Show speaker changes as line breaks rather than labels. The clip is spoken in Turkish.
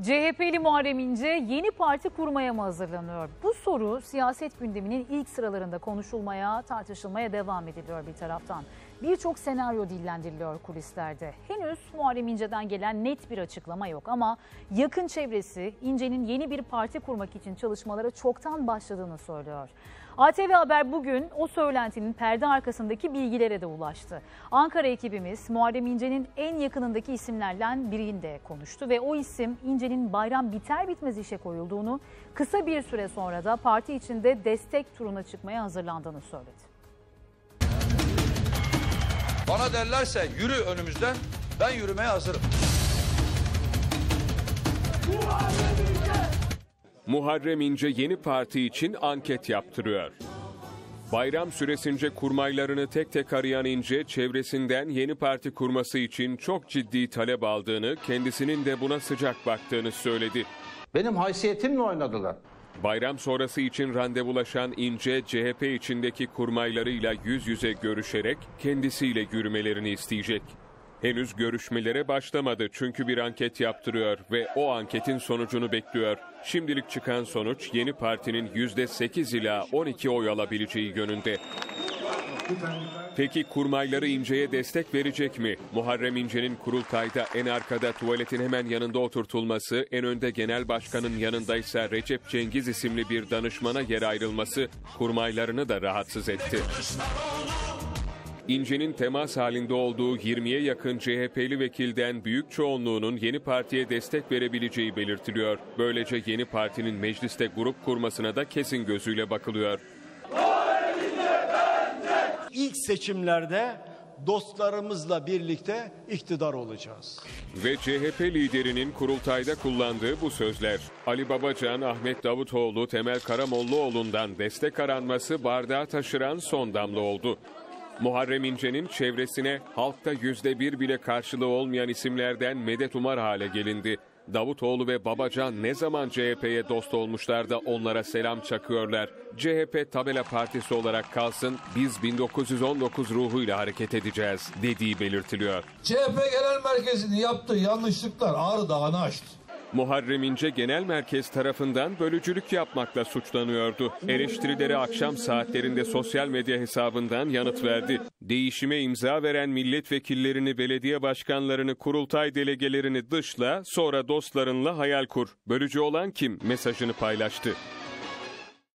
CHP'li Muharrem İnce yeni parti kurmaya mı hazırlanıyor? Bu soru siyaset gündeminin ilk sıralarında konuşulmaya, tartışılmaya devam ediliyor bir taraftan. Birçok senaryo dillendiriliyor kulislerde. Henüz Muharrem İnce'den gelen net bir açıklama yok ama yakın çevresi İnce'nin yeni bir parti kurmak için çalışmalara çoktan başladığını söylüyor. ATV Haber bugün o söylentinin perde arkasındaki bilgilere de ulaştı. Ankara ekibimiz Muharrem İnce'nin en yakınındaki isimlerden biriyle konuştu ve o isim İnce'nin bayram biter bitmez işe koyulduğunu, kısa bir süre sonra da parti içinde destek turuna çıkmaya hazırlandığını söyledi.
Bana derlerse yürü önümüzden, ben yürümeye hazırım.
Muharrem İnce yeni parti için anket yaptırıyor. Bayram süresince kurmaylarını tek tek arayan İnce, çevresinden yeni parti kurması için çok ciddi talep aldığını, kendisinin de buna sıcak baktığını söyledi.
Benim haysiyetimle oynadılar.
Bayram sonrası için randevulaşan İnce, CHP içindeki kurmaylarıyla yüz yüze görüşerek kendisiyle yürümelerini isteyecek. Henüz görüşmelere başlamadı çünkü bir anket yaptırıyor ve o anketin sonucunu bekliyor. Şimdilik çıkan sonuç yeni partinin %8 ila 12 oy alabileceği yönünde. Peki kurmayları İnce'ye destek verecek mi? Muharrem İnce'nin kurultayda en arkada, tuvaletin hemen yanında oturtulması, en önde genel başkanın yanındaysa Recep Cengiz isimli bir danışmana yer ayrılması kurmaylarını da rahatsız etti. İnce'nin temas halinde olduğu 20'ye yakın CHP'li vekilden büyük çoğunluğunun yeni partiye destek verebileceği belirtiliyor. Böylece yeni partinin mecliste grup kurmasına da kesin gözüyle bakılıyor.
İlk seçimlerde dostlarımızla birlikte iktidar olacağız.
Ve CHP liderinin kurultayda kullandığı bu sözler. Ali Babacan, Ahmet Davutoğlu, Temel Karamollaoğlu'ndan destek aranması bardağı taşıran son damla oldu. Muharrem İnce'nin çevresine halkta %1 bile karşılığı olmayan isimlerden medet umar hale gelindi. Davutoğlu ve Babacan ne zaman CHP'ye dost olmuşlar da onlara selam çakıyorlar. CHP tabela partisi olarak kalsın, biz 1919 ruhuyla hareket edeceğiz dediği belirtiliyor.
CHP Genel Merkezi'nin yaptığı yanlışlıklar Ağrı Dağı'nı aştı.
Muharrem İnce genel merkez tarafından bölücülük yapmakla suçlanıyordu. Eleştirilere akşam saatlerinde sosyal medya hesabından yanıt verdi. Değişime imza veren milletvekillerini, belediye başkanlarını, kurultay delegelerini dışla, sonra dostlarınla hayal kur. Bölücü olan kim mesajını paylaştı.